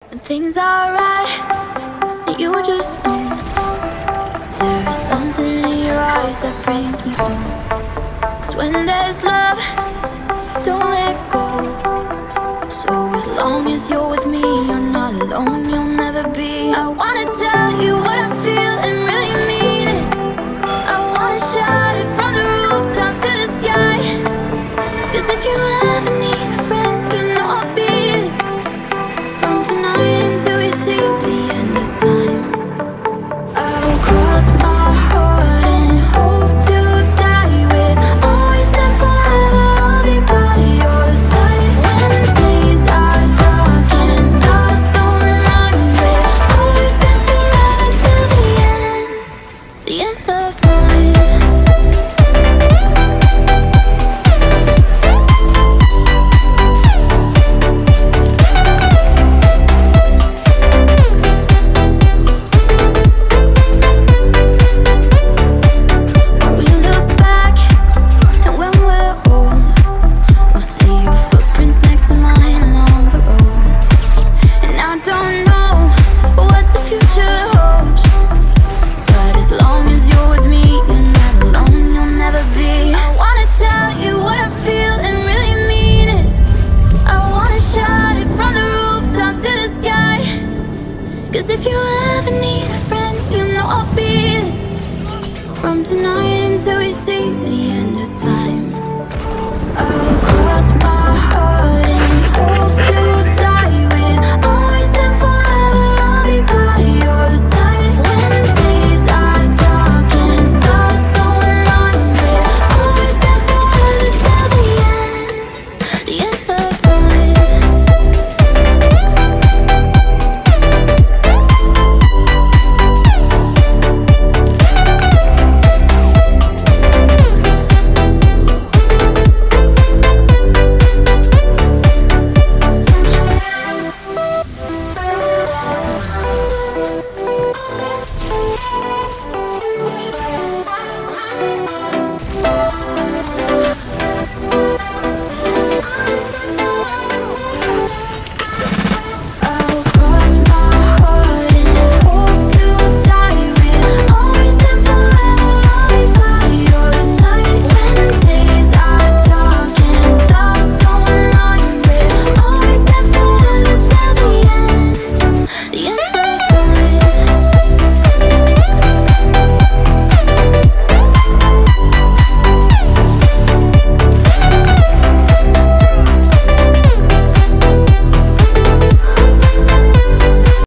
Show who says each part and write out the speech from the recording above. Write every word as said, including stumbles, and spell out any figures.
Speaker 1: When things are right, and you just know there is something in your eyes that brings me home. Cause when there's love, you don't let go. So as long as you're with me, you're not alone, you'll never be. I wanna tell you what I feel and really mean it. I wanna shout it from the rooftops to the sky. Cause if you ever need a friend, you know I'll be it. From tonight until we see the end of time, I'll cross my heart and hope to die with. Always and forever, I'll be by your side. When days are dark and stars don't align with. Always and forever till the end, the end of time. Cause if you ever need a friend, you know I'll be it. From tonight